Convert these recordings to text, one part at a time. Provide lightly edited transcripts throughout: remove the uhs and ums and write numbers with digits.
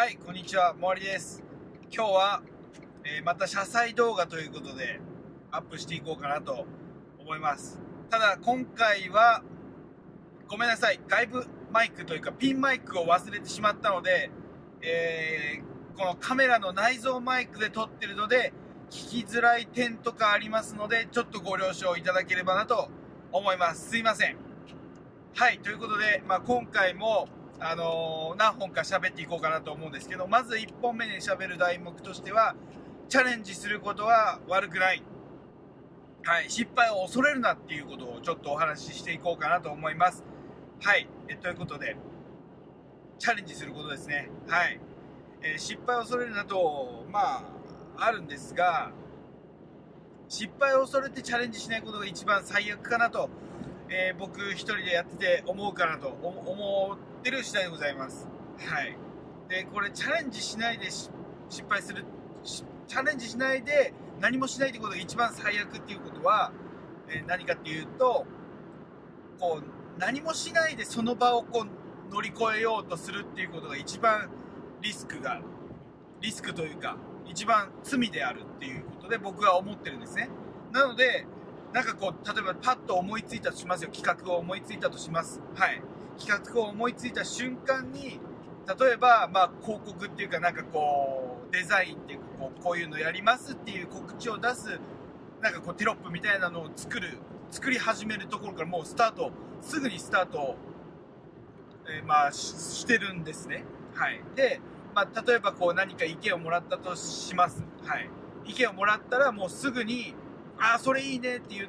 はい、こんにちは、もわりです。今日は、また謝罪動画ということでアップしていこうかなと思います。ただ今回はごめんなさい、外部マイクというかピンマイクを忘れてしまったので、このカメラの内蔵マイクで撮ってるので聞きづらい点とかありますので、ちょっとご了承いただければなと思います。すいません。はい、ということで、今回も何本か喋っていこうかなと思うんですけど、まず1本目で喋る題目としては、チャレンジすることは悪くない、はい、失敗を恐れるなっていうことをちょっとお話ししていこうかなと思います。はい、ということでチャレンジすることですね。はい、失敗を恐れるなとあるんですが、失敗を恐れてチャレンジしないことが一番最悪かなと、僕一人でやってて思うかなと思ってる次第でございます。はい。で、これチャレンジしないで失敗する、チャレンジしないで何もしないってことが一番最悪っていうことは、何かっていうと、こう何もしないでその場をこう乗り越えようとするっていうことが一番リスクというか一番罪であるっていうことで僕は思ってるんですね。なのでなんかこう、例えばパッと思いついたとしますよ。企画を思いついたとします。はい。企画を思いついた瞬間に、例えば、広告っていうか、なんかこう、デザインっていうか、こういうのやりますっていう告知を出す、なんかこう、テロップみたいなのを作り始めるところからもうすぐにスタートを、してるんですね。はい。で、例えばこう、何か意見をもらったとします。はい。意見をもらったらもうすぐに、それいいねって言って、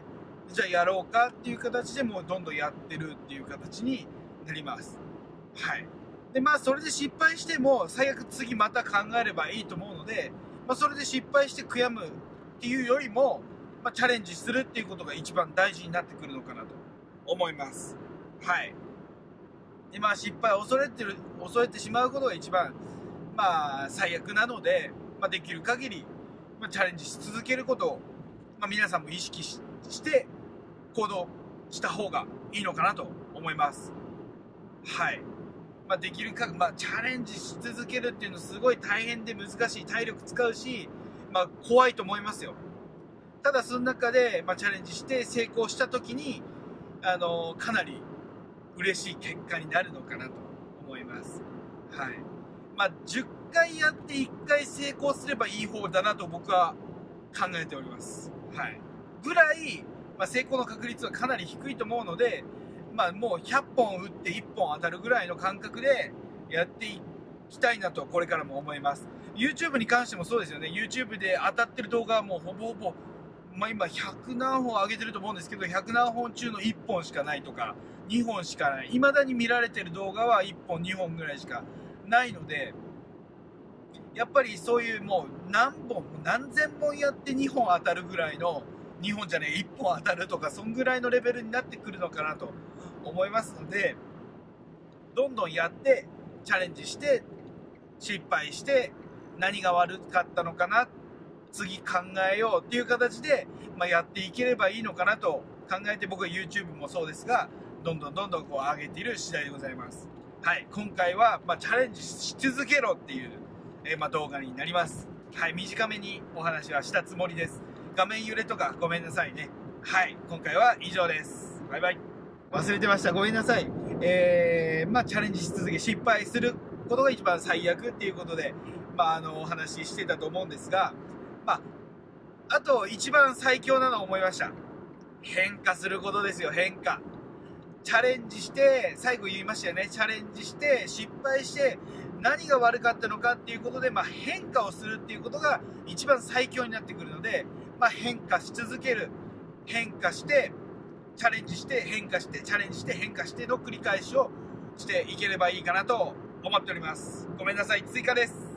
じゃあやろうかっていう形でもうどんどんやってるっていう形になります。はい。で、それで失敗しても最悪次また考えればいいと思うので、それで失敗して悔やむっていうよりも、チャレンジするっていうことが一番大事になってくるのかなと思います。はい。で、失敗を恐れてしまうことが一番、最悪なので、できる限り、チャレンジし続けることを皆さんも意識して行動した方がいいのかなと思います。はい。できるか、チャレンジし続けるっていうのすごい大変で難しい、体力使うし、怖いと思いますよ。ただその中で、チャレンジして成功した時に、かなり嬉しい結果になるのかなと思います。はい。10回やって1回成功すればいい方だなと僕は考えております。はい。ぐらい、成功の確率はかなり低いと思うので、もう100本打って1本当たるぐらいの感覚でやっていきたいなとこれからも思います。YouTube に関してもそうですよね。YouTube で当たってる動画はもうほぼほぼ、今100何本上げてると思うんですけど、100何本中の1本しかないとか、2本しかない。未だに見られてる動画は1本2本ぐらいしかないので、やっぱりそういうもう何千本やって2本当たるぐらいの、2本じゃねえ、1本当たるとか、そんぐらいのレベルになってくるのかなと思いますので、どんどんやって、チャレンジして、失敗して、何が悪かったのかな、次考えようっていう形で、やっていければいいのかなと考えて、僕は YouTube もそうですが、どんどんこう上げている次第でございます。はい、今回は、チャレンジし続けろっていう、動画になります。はい、短めにお話はしたつもりです。画面揺れとかごめんなさいね。はい、今回は以上です。バイバイ。忘れてました。ごめんなさい。チャレンジし続け、失敗することが一番最悪っていうことで、お話ししてたと思うんですが、あと一番最強なのを思いました。変化することですよ、変化。チャレンジして、最後言いましたよね。チャレンジして、失敗して、何が悪かったのかっていうことで、変化をするっていうことが一番最強になってくるので、変化し続ける。変化して、チャレンジして、変化して、チャレンジして、変化しての繰り返しをしていければいいかなと思っております。ごめんなさい、追加です。